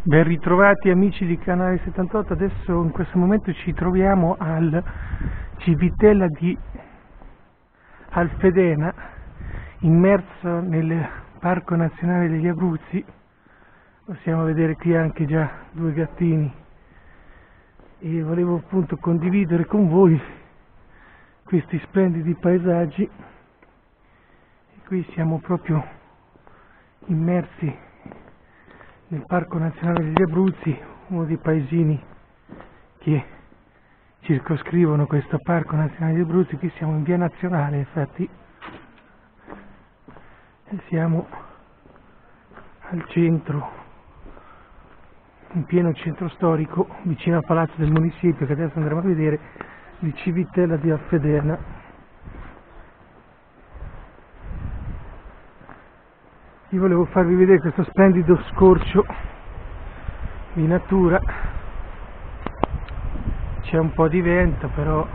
Ben ritrovati amici di Canale 78, adesso in questo momento ci troviamo al Civitella di Alfedena, immerso nel Parco Nazionale degli Abruzzi. Possiamo vedere qui anche già due gattini e volevo appunto condividere con voi questi splendidi paesaggi. E qui siamo proprio immersi nel Parco Nazionale degli Abruzzi, uno dei paesini che circoscrivono questo Parco Nazionale degli Abruzzi. Qui siamo in via Nazionale, infatti, e siamo al centro, in pieno centro storico, vicino al palazzo del municipio, che adesso andremo a vedere, di Civitella di Alfedena. Io volevo farvi vedere questo splendido scorcio di natura. C'è un po' di vento, però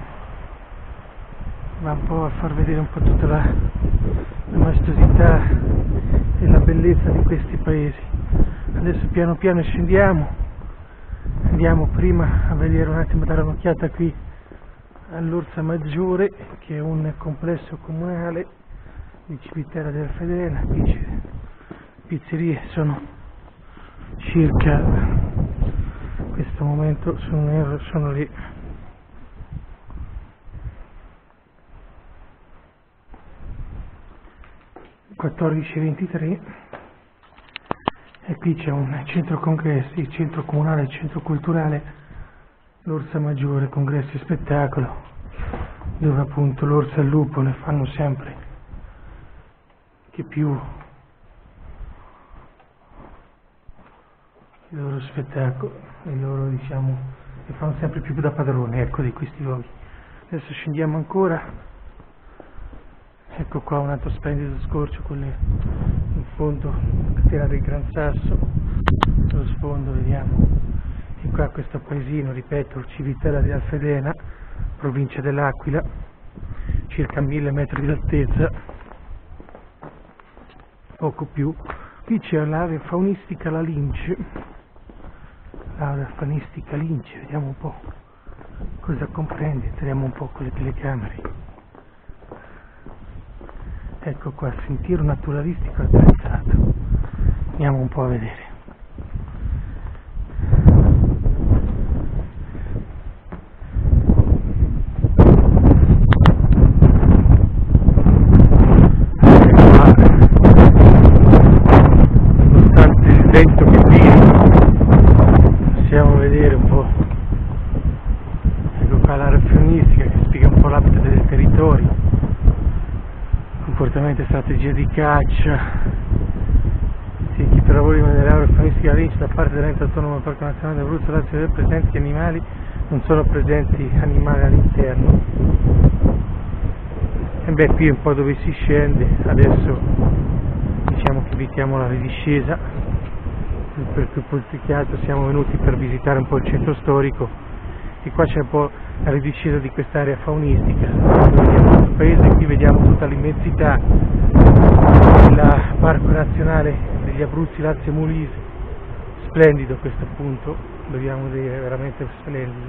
va un po' a far vedere un po' tutta la maestosità e la bellezza di questi paesi. Adesso piano piano scendiamo, andiamo prima a vedere un attimo, dare un'occhiata qui all'Orsa Maggiore, che è un complesso comunale di Civitella di Alfedena. Qui c'è pizzerie, sono circa, in questo momento sono le 14:23 e qui c'è un centro congressi, il centro comunale, il centro culturale, l'Orsa Maggiore, congressi e spettacolo, dove appunto l'orsa e il lupo ne fanno sempre che più il loro spettacolo, e loro diciamo che fanno sempre più da padrone, ecco, di questi luoghi. Adesso scendiamo ancora, ecco qua un altro splendido scorcio con in fondo la catena del Gran Sasso, sullo sfondo vediamo, e qua questo paesino, ripeto, Civitella di Alfedena, provincia dell'Aquila, circa 1000 metri di altezza, poco più. Qui c'è l'area faunistica La Lince, l'area faunistica Lince, vediamo un po' cosa comprende, entriamo un po' con le telecamere. Ecco qua, sentiero naturalistico attrezzato, andiamo un po' a vedere. Vento che tira, possiamo vedere un po', ecco qua l'area faunistica che spiega un po' l'habitat del territorio, comportamento e strategia di caccia. Si equipa lavori nell'area faunistica Lince da parte dell'ente autonomo del Parco Nazionale d'Abruzzo, Lazio, dove presenti animali, non sono presenti animali all'interno. E beh, qui è un po' dove si scende, adesso diciamo che evitiamo la ridiscesa, perché più che altro siamo venuti per visitare un po' il centro storico, e qua c'è un po' la ridiscesa di quest'area faunistica. Vediamo questo paese, qui vediamo tutta l'immensità del Parco Nazionale degli Abruzzi, Lazio e Molise, splendido questo punto, dobbiamo dire, veramente splendido,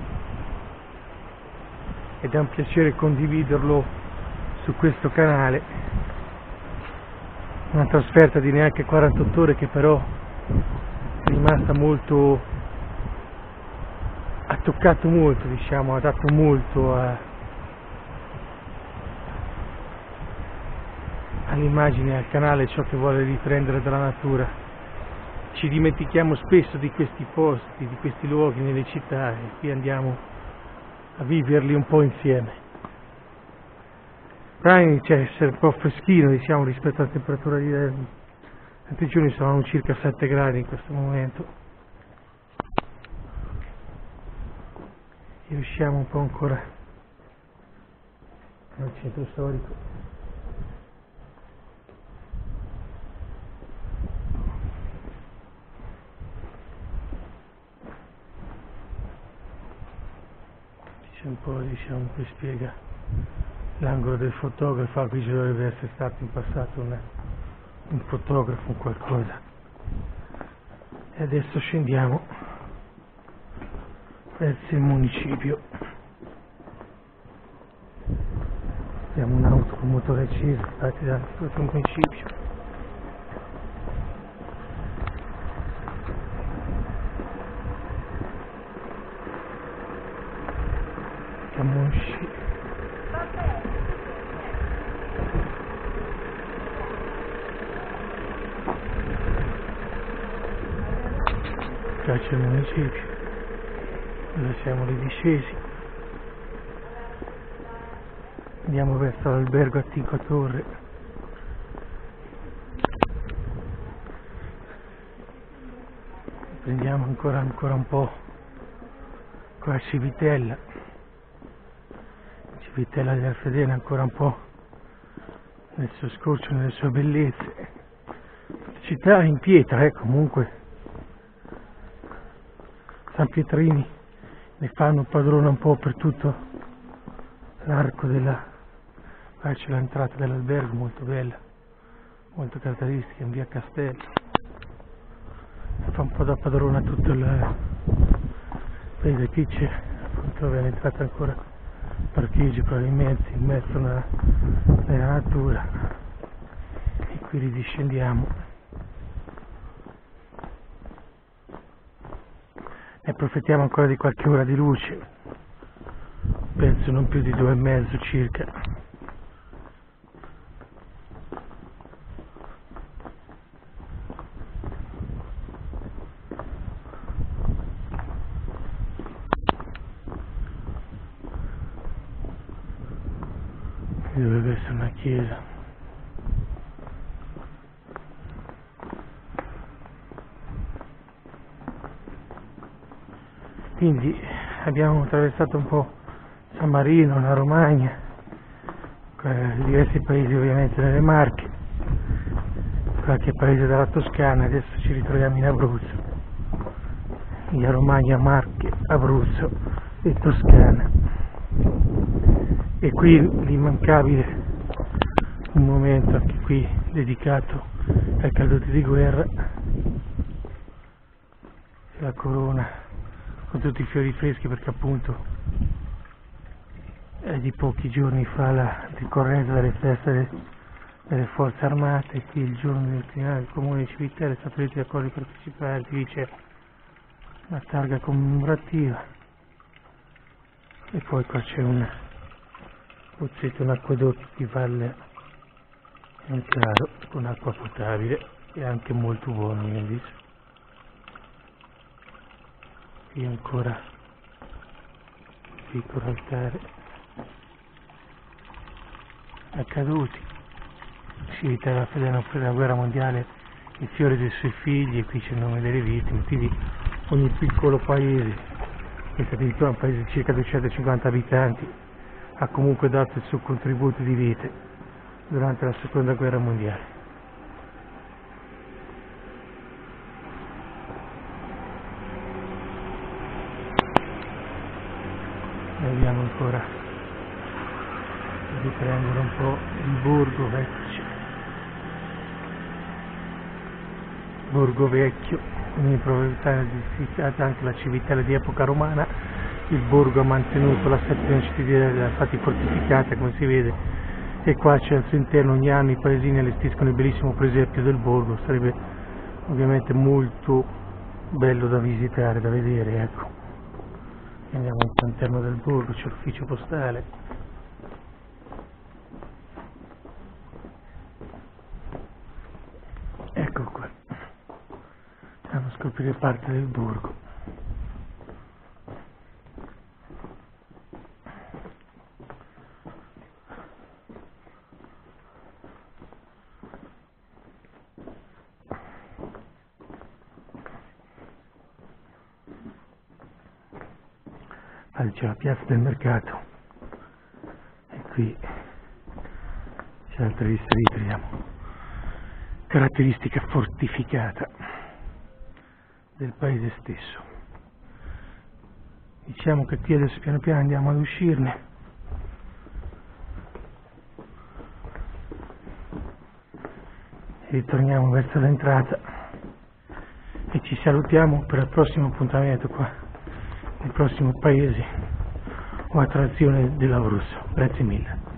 ed è un piacere condividerlo su questo canale. Una trasferta di neanche 48 ore che però è rimasta molto, ha toccato molto, diciamo, ha dato molto all'immagine, al canale, ciò che vuole riprendere dalla natura. Ci dimentichiamo spesso di questi posti, di questi luoghi nelle città, e qui andiamo a viverli un po' insieme. Qua inizia a essere un po' freschino, diciamo, rispetto alla temperatura di tanti giorni, sono circa 7 gradi in questo momento, e usciamo un po' ancora dal centro storico. C'è un po', diciamo, qui spiega l'angolo del fotografo, qui ci dovrebbe essere stato in passato un fotografo o qualcosa. e adesso scendiamo verso il municipio. Abbiamo un'auto con motore acceso che parte dal municipio. Camosci. Qua c'è il municipio, dove siamo lì discesi. Andiamo verso l'albergo a Tinco Torre. Prendiamo ancora un po' qua a Civitella della Fedena, ancora un po' nel suo scorcio, nelle sue bellezze. Città in pietra, comunque. San Pietrini ne fanno padrona un po' per tutto l'arco della... Qua c'è l'entrata dell'albergo, molto bella, molto caratteristica, in via Castello. Fa un po' da padrona tutto il... Vede qui c'è appunto l'entrata ancora parcheggi per i mezzi, immerso nella natura. E qui ridiscendiamo. Ne approfittiamo ancora di qualche ora di luce, penso non più di 2,5 circa. Qui dovrebbe essere una chiesa. Quindi abbiamo attraversato un po' San Marino, la Romagna, diversi paesi ovviamente nelle Marche, qualche paese della Toscana, adesso ci ritroviamo in Abruzzo, in Romagna, Marche, Abruzzo e Toscana. E qui l'immancabile, un momento anche qui dedicato ai caduti di guerra, la corona con tutti i fiori freschi, perché appunto è di pochi giorni fa la ricorrenza delle feste delle forze armate. Qui il giorno del criminale del comune di Civitella è stato detto di accordi partecipati, qui c'è una targa commemorativa e poi qua c'è un pozzetto, un acquedotto di Valle Claro con acqua potabile e anche molto buono, mi dice. Qui ancora un piccolo altare accaduti. Civitella Fedena per la guerra mondiale, i fiori dei suoi figli, e qui c'è il nome delle vittime. Quindi ogni piccolo paese, questo addirittura un paese di circa 250 abitanti, ha comunque dato il suo contributo di vita durante la seconda guerra mondiale. Vediamo ancora di riprendere un po' il borgo, eccoci. Borgo vecchio, quindi proprietà edificata anche la Civitella di epoca romana. Il borgo ha mantenuto la settima cittadina, infatti fortificata come si vede, e qua c'è al suo interno, ogni anno i paesini allestiscono il bellissimo presepio del borgo. Sarebbe ovviamente molto bello da visitare, da vedere, ecco. Andiamo all'interno del borgo, c'è l'ufficio postale. Ecco qua. Andiamo a scoprire parte del borgo. C'è la piazza del mercato e qui c'è l'altra vista, ritroviamo caratteristica fortificata del paese stesso. Diciamo che qui adesso piano piano andiamo ad uscirne. E ritorniamo verso l'entrata e ci ci salutiamo per il prossimo appuntamento qua, nel prossimo paese o attrazione dell'Abruzzo. Grazie mille.